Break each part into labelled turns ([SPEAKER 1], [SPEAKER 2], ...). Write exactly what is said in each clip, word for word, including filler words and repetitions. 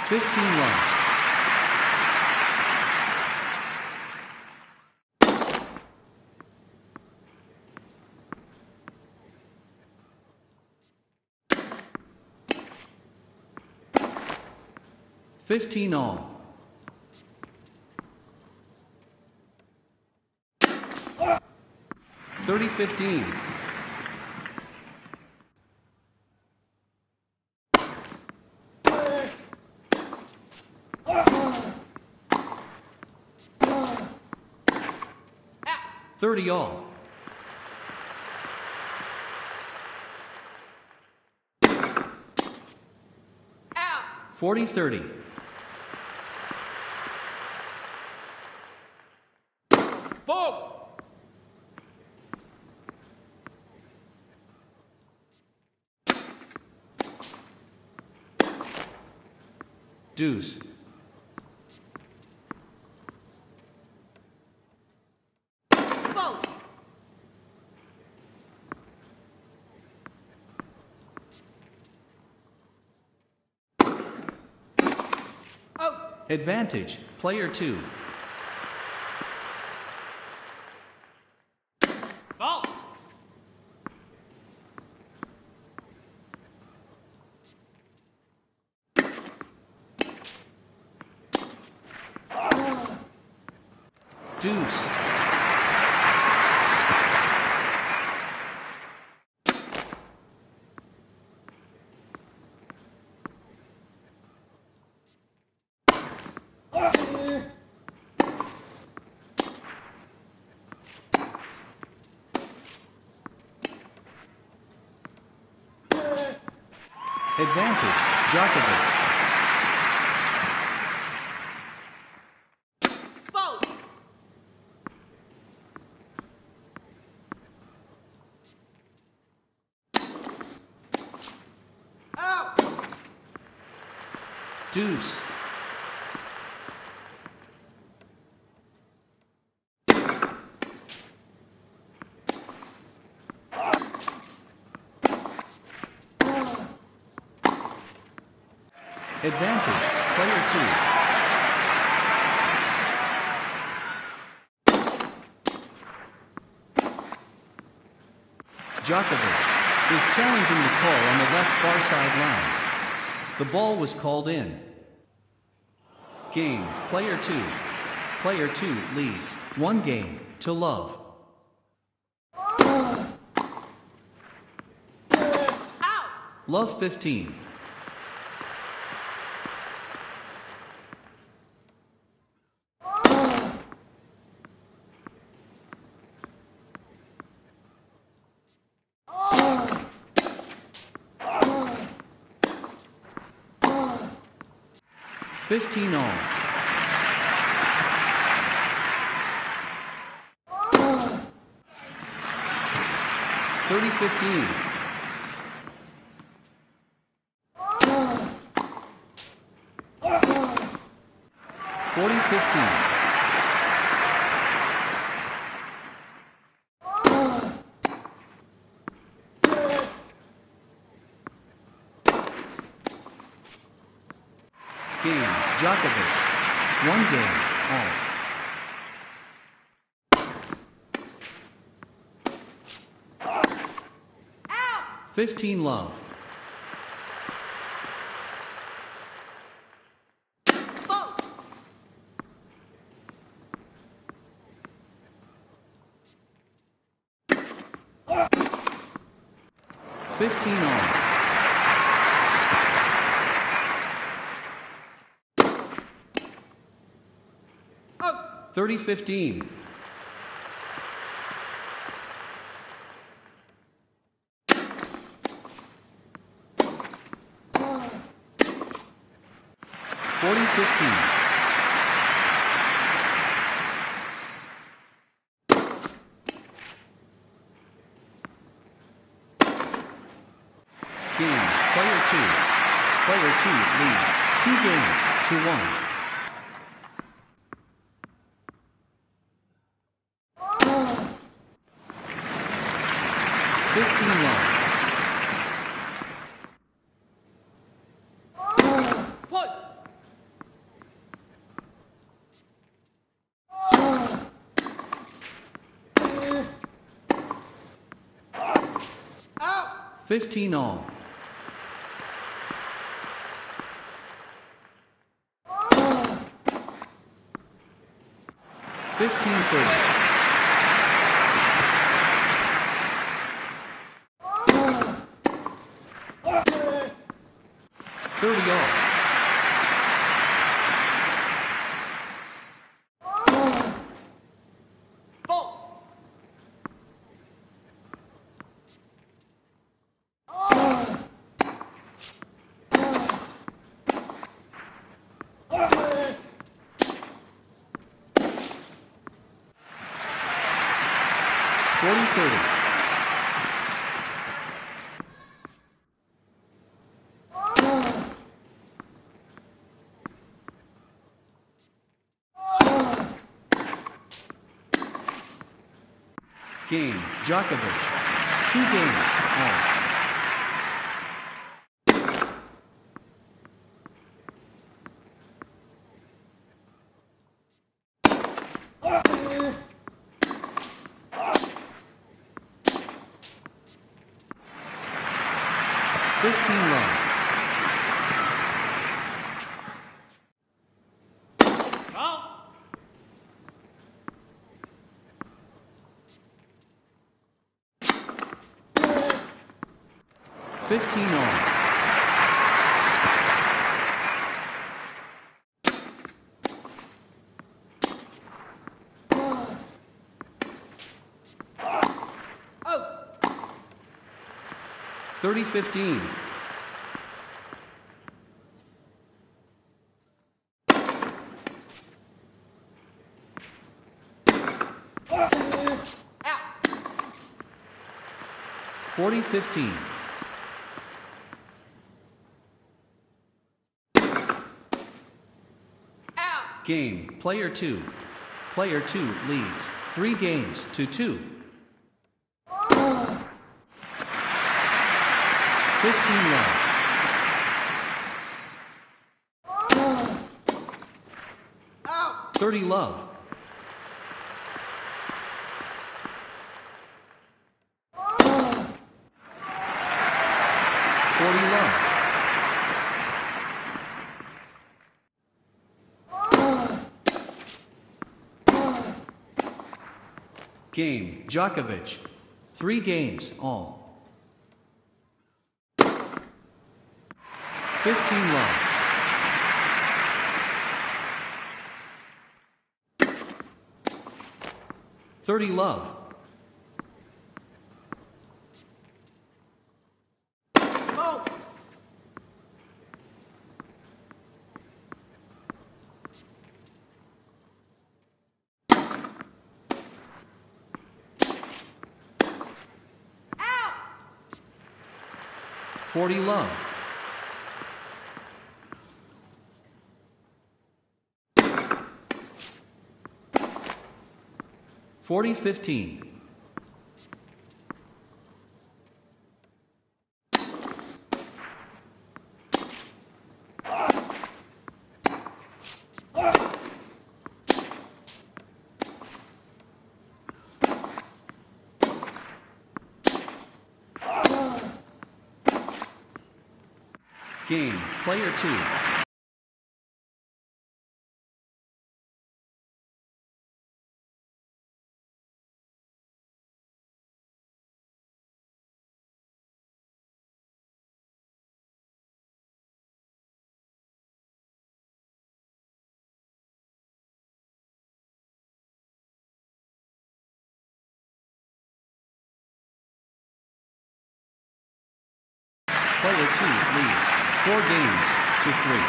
[SPEAKER 1] fifteen love. fifteen all. thirty fifteen. thirty all. forty thirty.
[SPEAKER 2] Four.
[SPEAKER 1] Deuce.
[SPEAKER 2] Four. Out.
[SPEAKER 1] Advantage, player two.
[SPEAKER 2] Fault.
[SPEAKER 1] Deuce. Advantage, Djokovic.
[SPEAKER 2] Four. Out.
[SPEAKER 1] Deuce. Advantage, player two. Djokovic is challenging the call on the left far sideline. The ball was called in. Game, player two. Player two leads, one game, to love.
[SPEAKER 2] Out.
[SPEAKER 1] Love fifteen. fifteen all. thirty fifteen. forty fifteen. Game, Djokovic. One game, all.
[SPEAKER 2] Out.
[SPEAKER 1] fifteen love.
[SPEAKER 2] Four.
[SPEAKER 1] fifteen all.
[SPEAKER 2] Out.
[SPEAKER 1] thirty fifteen. forty fifteen. Game, player two. Player two leads, two games to one. fifteen love.
[SPEAKER 2] Four.
[SPEAKER 1] fifteen all. fifteen thirty. thirty all. forty thirty. Game, Djokovic. Two games, all. fifteen love. fifteen all.
[SPEAKER 2] Oh.
[SPEAKER 1] thirty fifteen. forty fifteen.
[SPEAKER 2] Out.
[SPEAKER 1] Game, player two. Player two leads. Three games to two. fifteen love.
[SPEAKER 2] Out.
[SPEAKER 1] thirty love. forty love. Game, Djokovic. Three games, all. fifteen love. thirty love.
[SPEAKER 2] Oh. Out.
[SPEAKER 1] forty love. forty fifteen. Game, player two. Player two leads. Four games to three.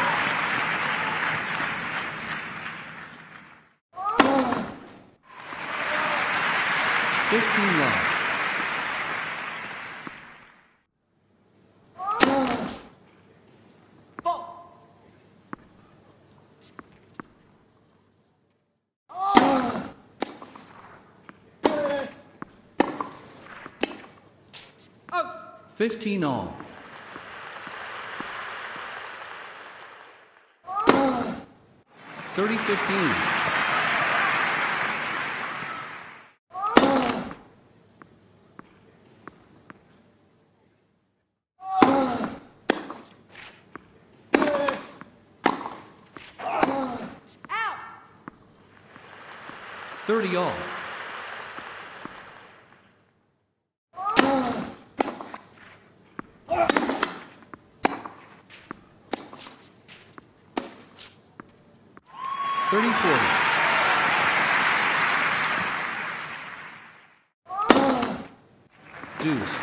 [SPEAKER 1] fifteen love.
[SPEAKER 2] Four. Oh.
[SPEAKER 1] fifteen all. thirty fifteen. thirty all. thirty forty. Deuce.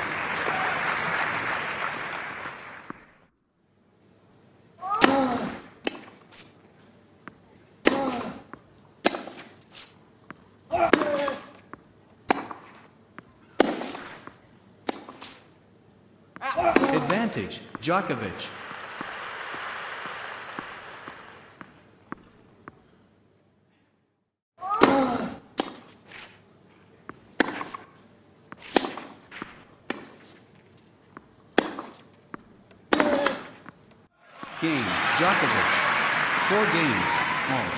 [SPEAKER 1] Advantage, Djokovic. Game, Djokovic. Four games, all.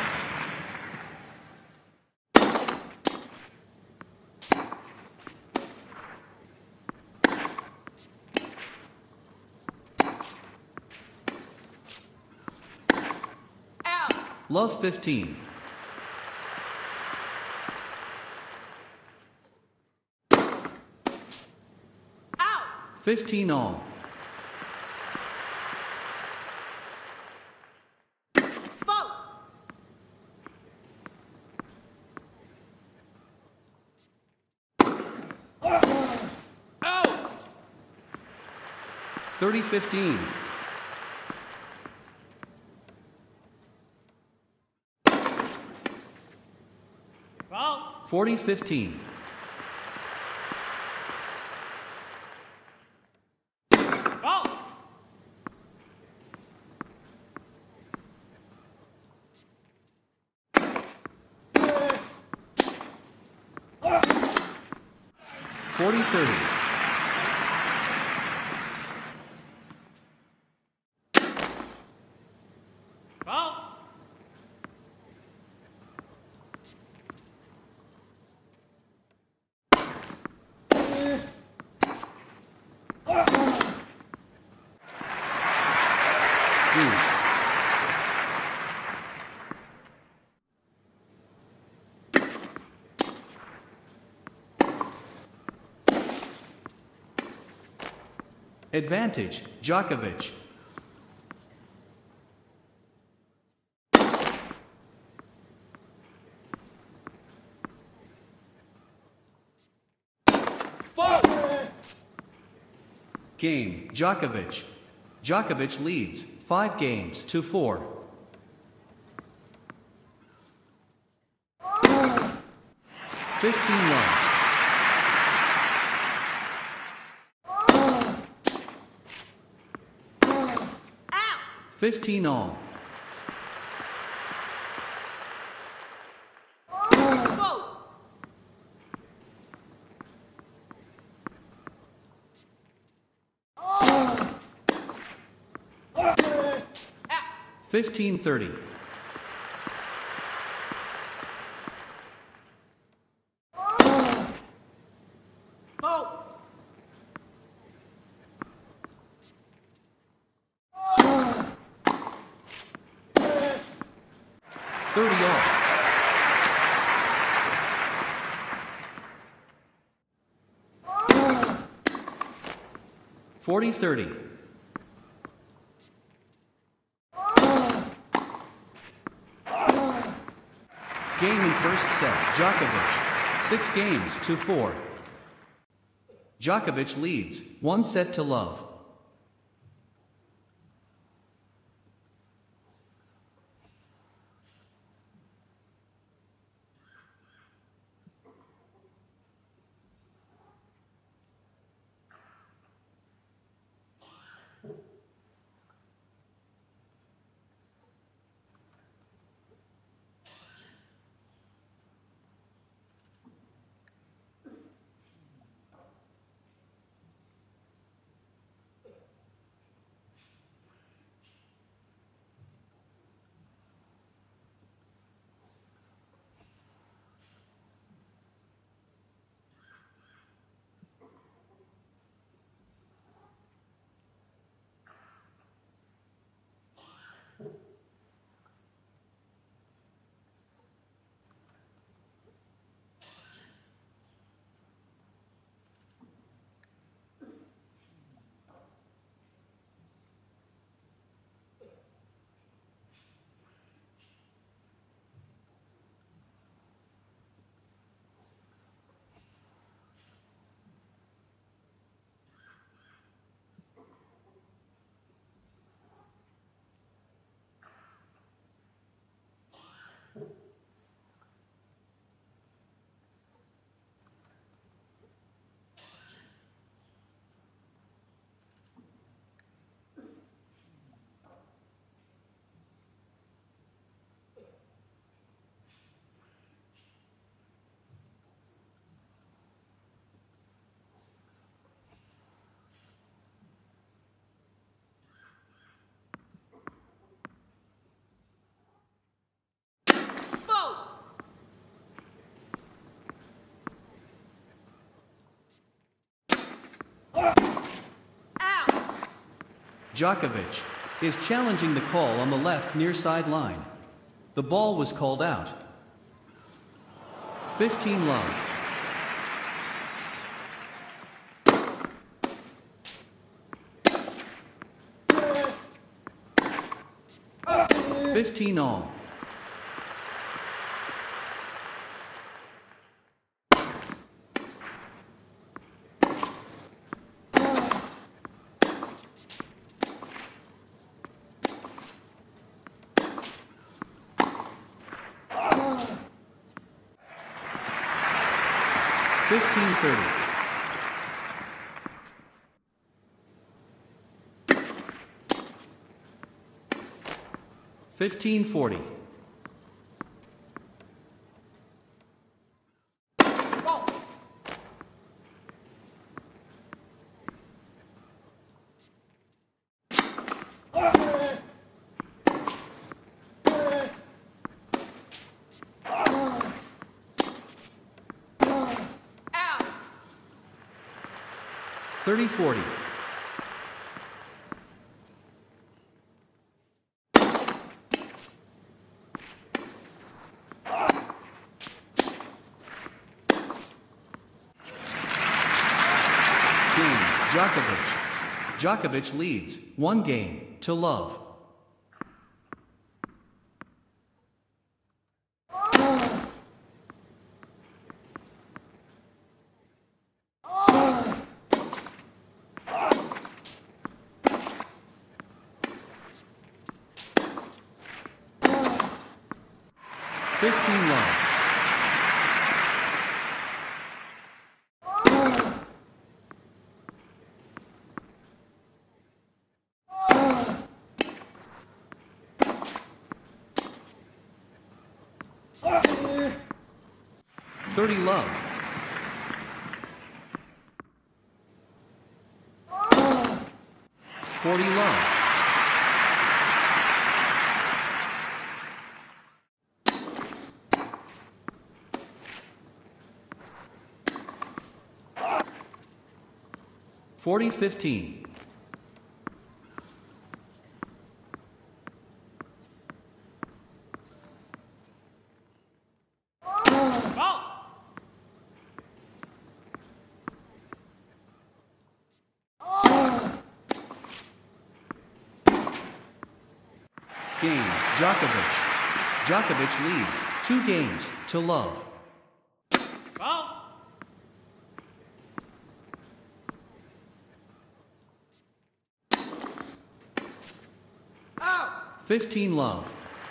[SPEAKER 2] Out.
[SPEAKER 1] Love fifteen.
[SPEAKER 2] Out.
[SPEAKER 1] fifteen all.
[SPEAKER 2] Vote. Out.
[SPEAKER 1] thirty fifteen.
[SPEAKER 2] Vote.
[SPEAKER 1] forty fifteen.
[SPEAKER 2] Vote.
[SPEAKER 1] forty thirty.
[SPEAKER 2] Vote.
[SPEAKER 1] Deuce. Advantage, Djokovic.
[SPEAKER 2] Vote.
[SPEAKER 1] Game, Djokovic. Djokovic leads, five games to four. fifteen love.
[SPEAKER 2] Out.
[SPEAKER 1] fifteen all.
[SPEAKER 2] Vote. Out.
[SPEAKER 1] fifteen thirty.
[SPEAKER 2] Vote.
[SPEAKER 1] thirty all. forty thirty. Game in first set, Djokovic. Six games to four. Djokovic leads, one set to love. Djokovic, is challenging the call on the left near sideline. The ball was called out. fifteen love. fifteen all. fifteen thirty. fifteen forty. thirty forty. Game, Djokovic. Djokovic leads, one game, to love. fifteen love. thirty love. forty love. forty fifteen. Game, Djokovic. Djokovic leads, two games, to love. fifteen love.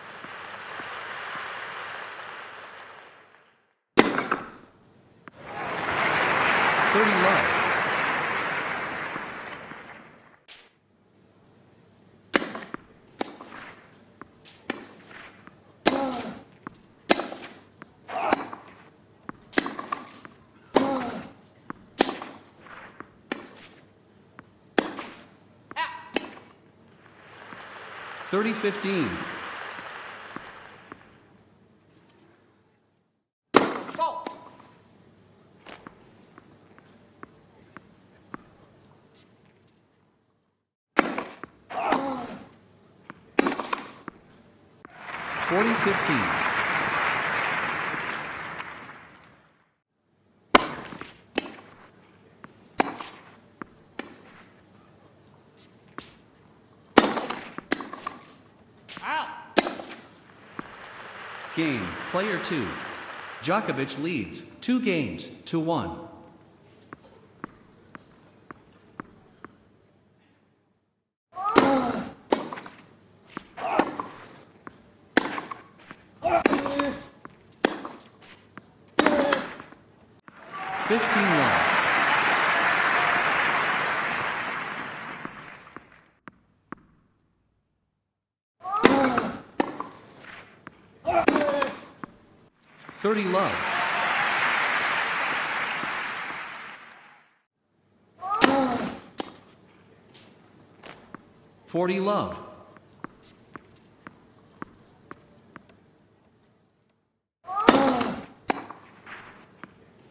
[SPEAKER 1] thirty love. thirty fifteen. forty fifteen. Game, player two. Djokovic leads, two games, to one. fifteen love. thirty love. forty love.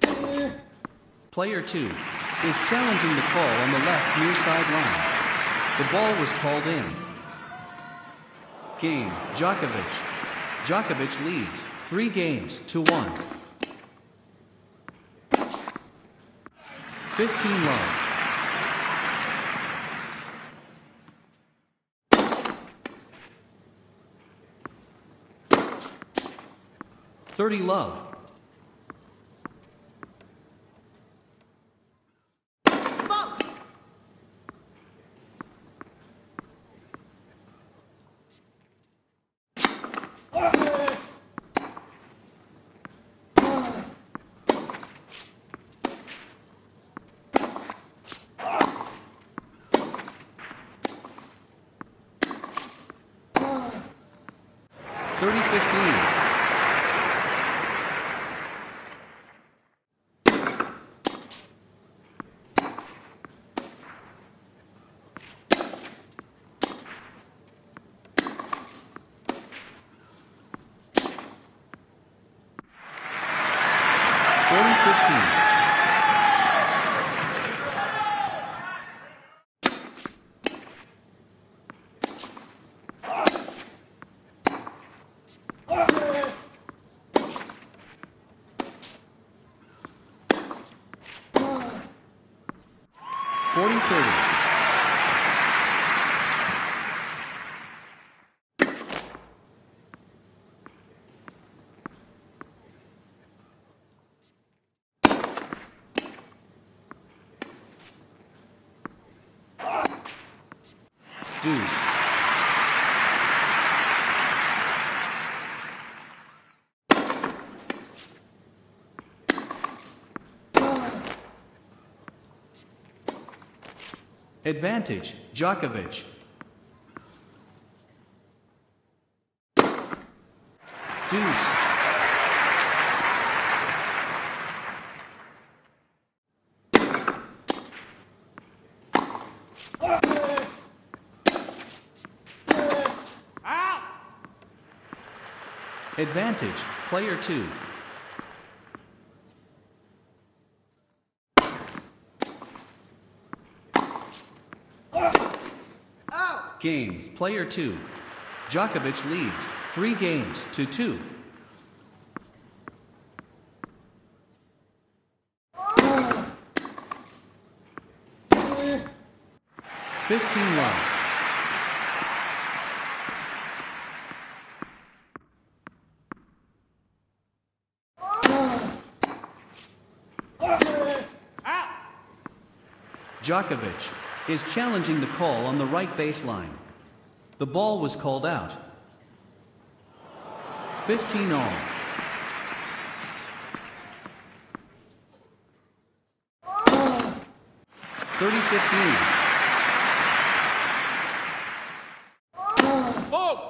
[SPEAKER 1] Player two is challenging the call on the left near sideline. The ball was called in. Game, Djokovic. Djokovic leads, three games to one. fifteen love. thirty love.
[SPEAKER 2] Vote.
[SPEAKER 1] thirty fifteen. forty fifteen. forty thirty. Deuce. Advantage, Djokovic. Deuce.
[SPEAKER 2] Out.
[SPEAKER 1] Advantage, player two.
[SPEAKER 2] Out.
[SPEAKER 1] Game, player two. Djokovic leads, three games to two. fifteen love.
[SPEAKER 2] Out.
[SPEAKER 1] Djokovic is challenging the call on the right baseline. The ball was called out. fifteen all. thirty fifteen.
[SPEAKER 2] Vote.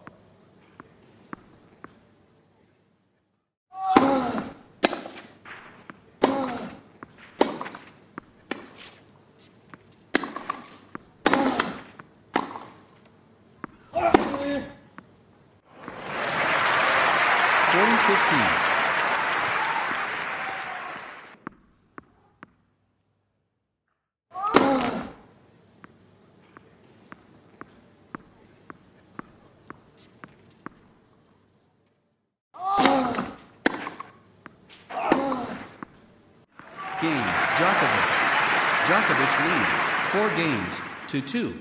[SPEAKER 1] forty fifteen. Game, Djokovic. Djokovic leads, four games to two.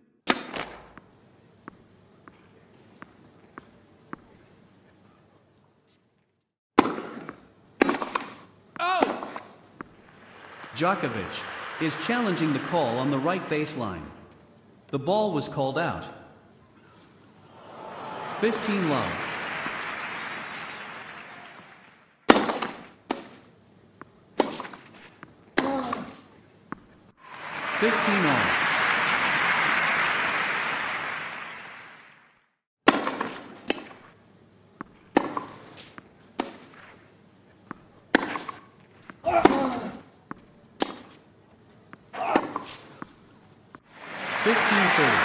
[SPEAKER 2] Out.
[SPEAKER 1] Djokovic is challenging the call on the right baseline. The ball was called out. fifteen love. fifteen all. fifteen thirty.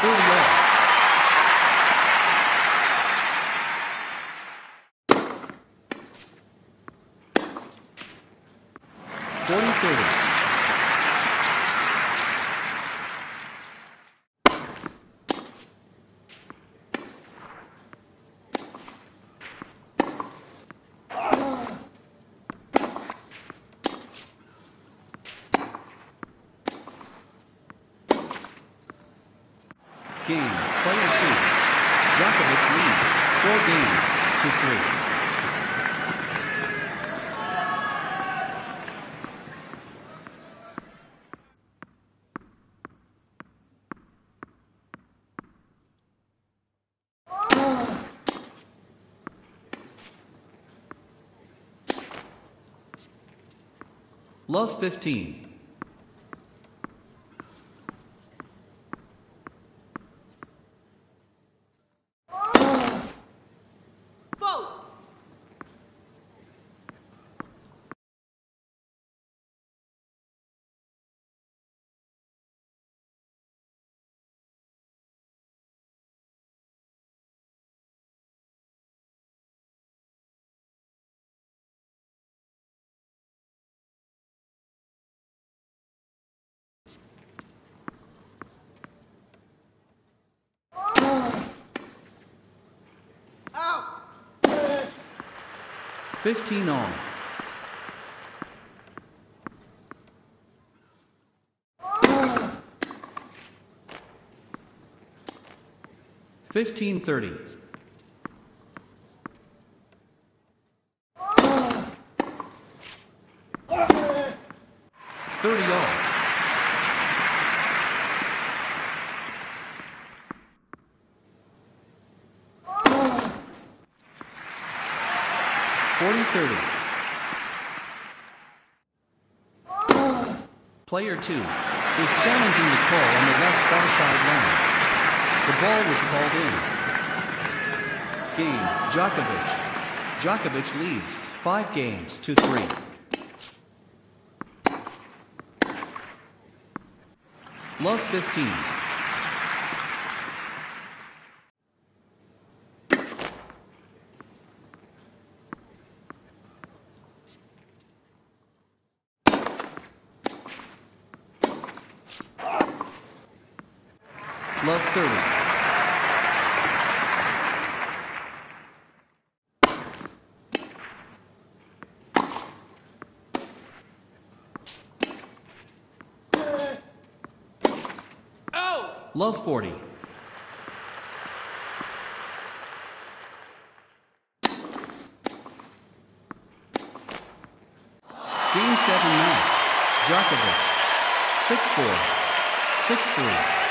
[SPEAKER 1] thirty all. forty thirty. Game, player two. Djokovic leads, four games to three. Love fifteen.
[SPEAKER 2] Vote. Out.
[SPEAKER 1] fifteen all. Fifteen thirty. Thirty all. Forty thirty. Player two is challenging the call on the left far side line. The ball was called in. Game, Djokovic. Djokovic leads, five games to three. Love fifteen. Love thirty.
[SPEAKER 2] Out.
[SPEAKER 1] Love forty. Game seven match. Djokovic. six four. six three.